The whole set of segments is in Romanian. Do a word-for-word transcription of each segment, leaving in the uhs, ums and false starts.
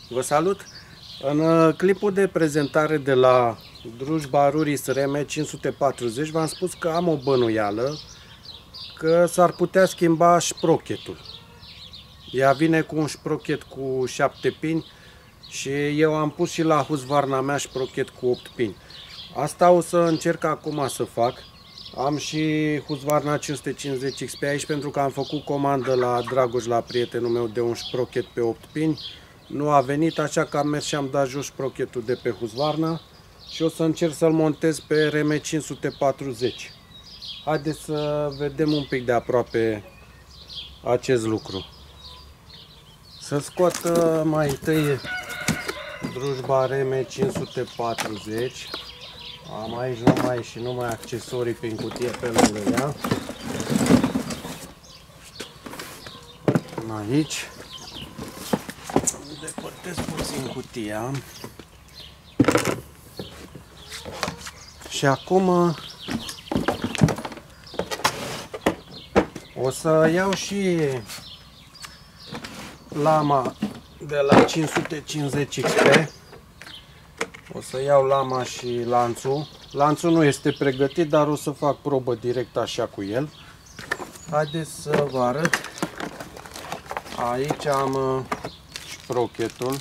Vă salut! În clipul de prezentare de la Drujba Ruris R M cinci sute patruzeci v-am spus că am o bănuială că s-ar putea schimba șprochetul. Ea vine cu un șprochet cu șapte pini și eu am pus și la Husqvarna mea șprochet cu opt pini. Asta o să încerc acum să fac. Am și Husqvarna cinci sute cincizeci X P aici pentru că am făcut comandă la Dragoș, la prietenul meu, de un șprochet pe opt pini. Nu a venit, așa că am mers și am dat jos șprochetul de pe Husqvarna și o să încerc să-l montez pe R M cinci sute patruzeci. Haideți să vedem un pic de aproape acest lucru. Să scot mai întâi drujba R M cinci sute patruzeci. Am aici numai și numai accesorii prin cutie pe lângă ea. Aici depărtez puțin cutia. Și acum o să iau și lama de la cinci sute cincizeci X P. O să iau lama și lanțul. Lanțul nu este pregătit, dar o să fac probă direct așa cu el. Haideți să vă arăt. Aici am șprochetul.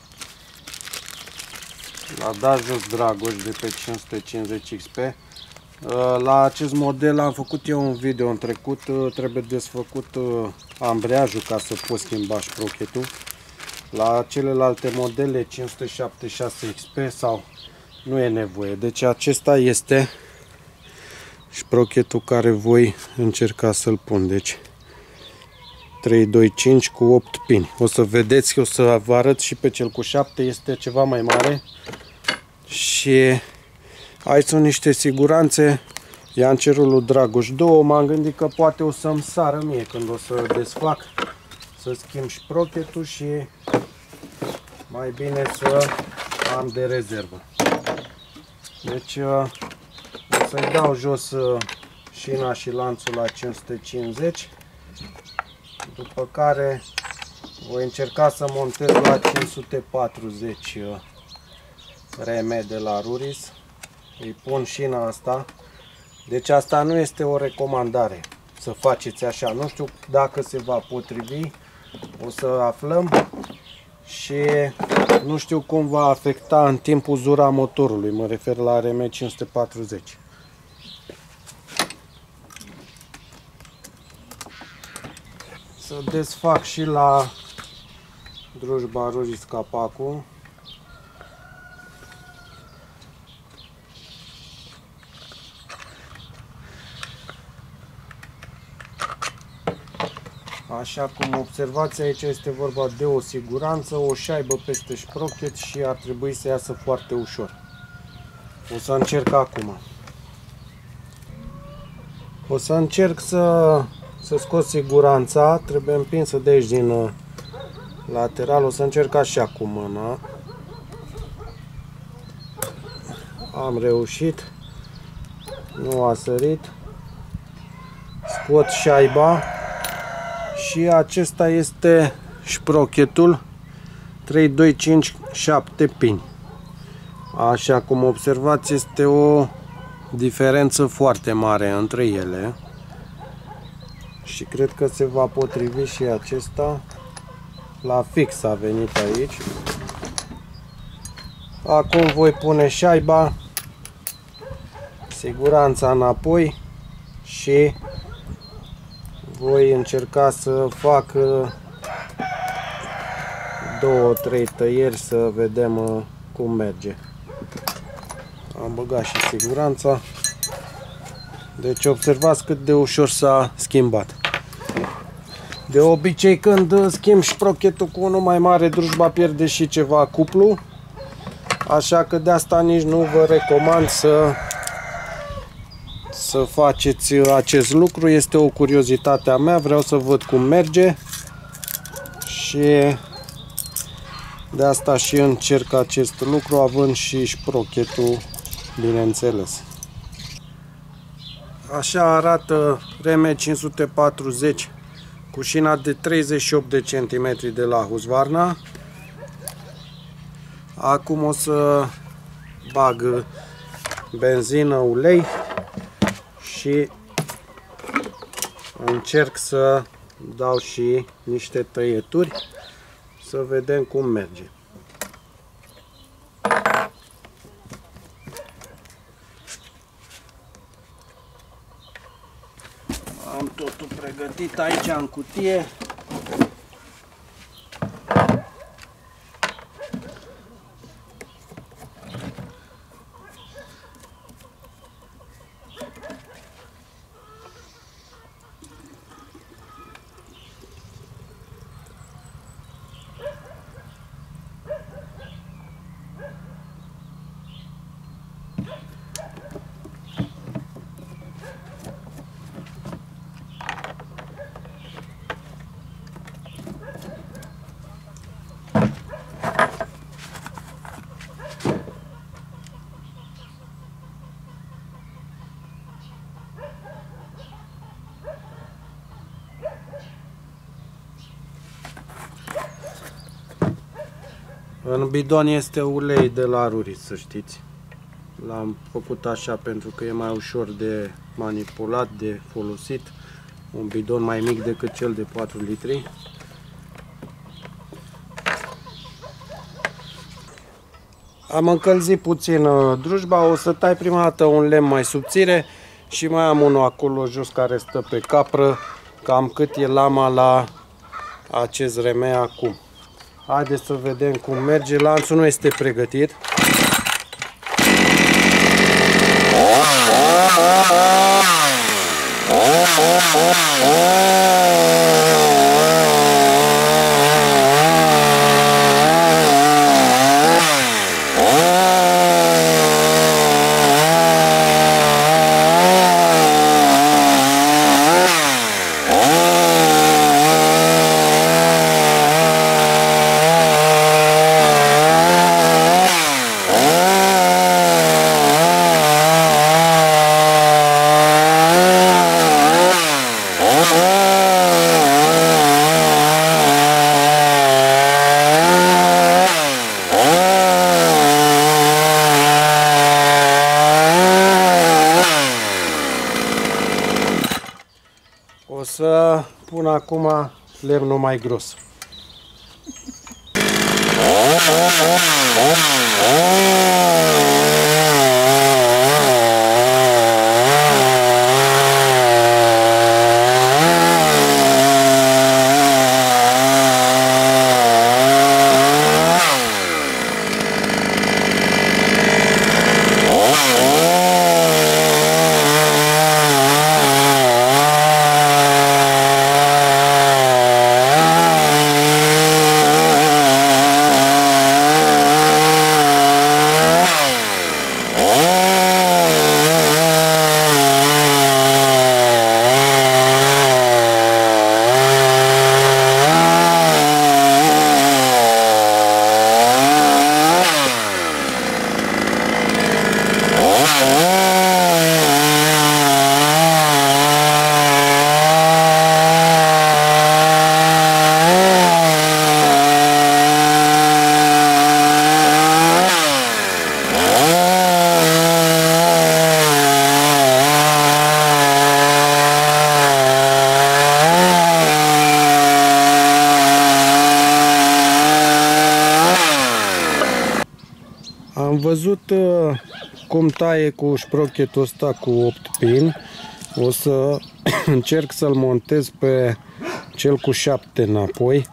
L-a dat jos Dragoș de pe cinci sute cincizeci X P. La acest model am făcut eu un video în trecut. Trebuie desfăcut ambreiajul ca să pot schimba șprochetul. La celelalte modele cinci sute șaptezeci și șase X P sau nu e nevoie. Deci acesta este șprochetul care voi încerca să-l pun. Deci trei doi cinci cu opt pini. O să vedeți că o să vă arăt și pe cel cu șapte, este ceva mai mare. Și aici sunt niște siguranțe. I-am cerut lui Dragoș două. M-am gândit că poate o să-mi sară mie când o să desfac, să schimb șprochetul și mai bine să am de rezervă. Deci o să-i dau jos șina și lanțul la cinci sute cincizeci. După care voi încerca să montez la cinci sute patruzeci R M de la Ruris. Îi pun șina asta. Deci asta nu este o recomandare să faceți așa. Nu știu dacă se va potrivi. O să aflăm. Și nu știu cum va afecta în timp uzura motorului. Mă refer la R M cinci sute patruzeci. Să desfac și la Drujba Ruris capacul. Așa cum observați, aici este vorba de o siguranță, o șaibă peste șprochet și ar trebui să iasă foarte ușor. O să încerc acum. O să încerc să, să scot siguranța, trebuie împinsă de aici din lateral, o să încerc așa cu mâna. Am reușit, nu a sărit. Scot șaiba. Și acesta este șprochetul trei doi cinci șapte pini. Așa cum observați, este o diferență foarte mare între ele. Și cred că se va potrivi și acesta. La fix a venit aici. Acum voi pune șaiba, siguranța înapoi și voi încerca să fac două trei tăieri să vedem cum merge. Am băgat și siguranța. Deci observați cât de ușor s-a schimbat. De obicei când schimb șprochetul cu unul mai mare, drujba pierde și ceva cuplu. Așa că de asta nici nu vă recomand să să faceți acest lucru. Este o curiozitate a mea, vreau să văd cum merge și de asta și încerc acest lucru, având și șprochetul, bineînțeles. Așa arată R M cinci sute patruzeci cu șina de treizeci și opt de centimetri de la Husqvarna. Acum o să bag benzină, ulei și încerc să dau și niște tăieturi să vedem cum merge. Am totul pregătit aici în cutie. În bidon este ulei de la Ruris, să știți. L-am făcut așa pentru că e mai ușor de manipulat, de folosit. Un bidon mai mic decât cel de patru litri. Am încălzit puțin drujba, o să tai prima dată un lemn mai subțire și mai am unul acolo jos care stă pe capră, cam cât e lama la acest remei acum. Haideți să vedem cum merge. Lanțul nu este pregătit. O să pun acum lemnul mai gros. Am văzut uh, cum taie cu șprochetul ăsta cu opt pin. O să încerc să-l montez pe cel cu șapte înapoi,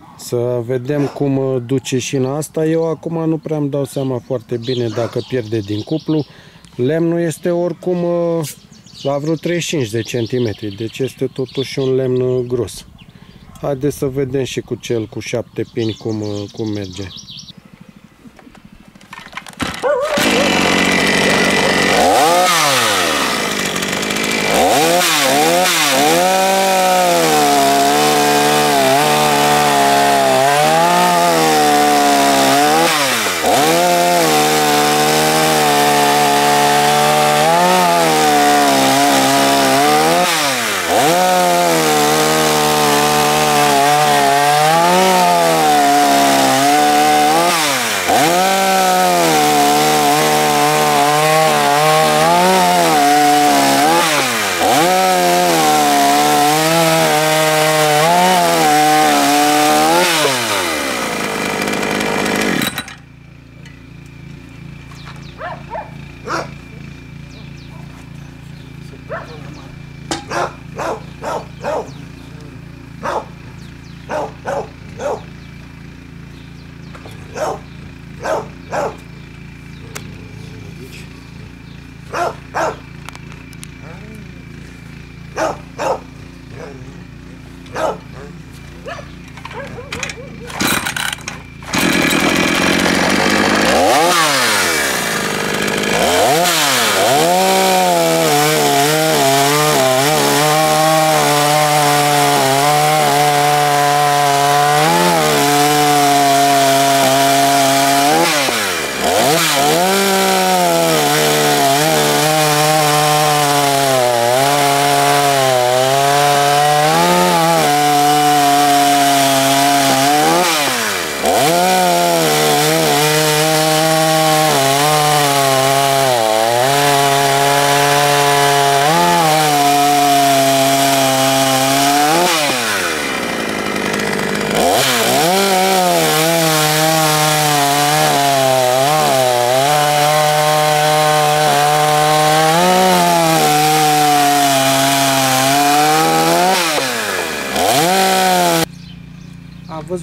să vedem cum duce șina asta. Eu acum nu prea îmi dau seama foarte bine dacă pierde din cuplu. Lemnul este oricum uh, la vreo treizeci și cinci de centimetri, deci este totuși un lemn gros. Haideți să vedem și cu cel cu șapte pini cum, uh, cum merge. Ah!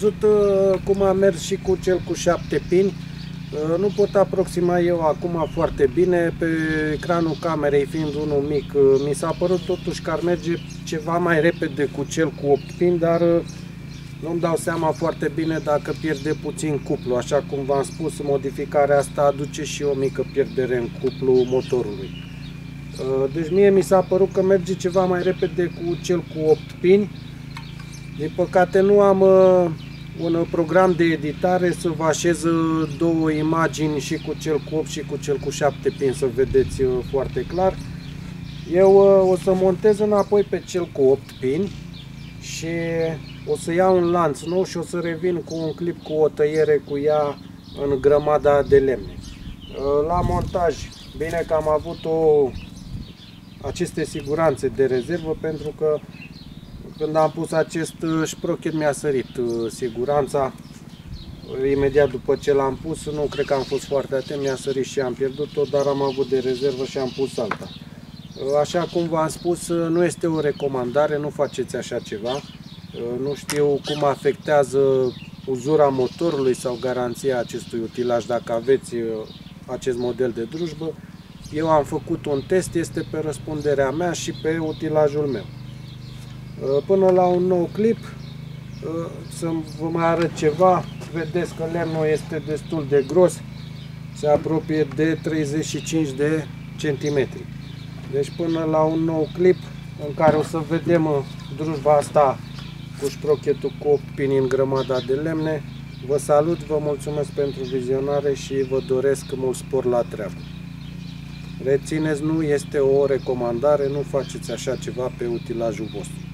văzut cum a mers și cu cel cu șapte pini. Nu pot aproxima eu acum foarte bine, pe ecranul camerei fiind unul mic, mi s-a părut totuși că ar merge ceva mai repede cu cel cu opt pini, dar nu-mi dau seama foarte bine dacă pierde puțin cuplu. Așa cum v-am spus, modificarea asta aduce și o mică pierdere în cuplu motorului. Deci mie mi s-a părut că merge ceva mai repede cu cel cu opt pini. Din păcate nu am un program de editare să vă așez două imagini, și cu cel cu opt și cu cel cu șapte pini, să vedeți foarte clar. Eu o să montez înapoi pe cel cu opt pini și o să iau un lanț nou și o să revin cu un clip cu o tăiere cu ea în grămada de lemne. La montaj, bine că am avut o, aceste siguranțe de rezervă, pentru că când am pus acest șprochet mi-a sărit siguranța. Imediat după ce l-am pus, nu cred că am fost foarte atent, mi-a sărit și am pierdut-o, dar am avut de rezervă și am pus alta. Așa cum v-am spus, nu este o recomandare, nu faceți așa ceva. Nu știu cum afectează uzura motorului sau garanția acestui utilaj dacă aveți acest model de drujbă. Eu am făcut un test, este pe răspunderea mea și pe utilajul meu. Până la un nou clip, să vă mai arăt ceva. Vedeți că lemnul este destul de gros, se apropie de treizeci și cinci de centimetri. Deci până la un nou clip în care o să vedem drujba asta cu șprochetul cu opt pini în grămada de lemne. Vă salut, vă mulțumesc pentru vizionare și vă doresc mult spor la treabă. Rețineți, nu este o recomandare, nu faceți așa ceva pe utilajul vostru.